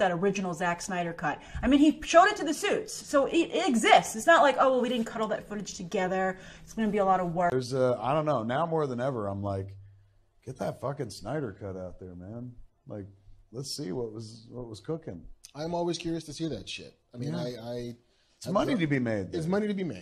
that original Zack Snyder cut. I mean, he showed it to the suits, so it exists. It's not like, oh, well, we didn't cut all that footage together. It's going to be a lot of work. There's I don't know. Now more than ever, I'm like, get that fucking Snyder cut out there, man. Like, let's see what was cooking. I'm always curious to see that shit. I mean, it's money to be made. It's money to be made.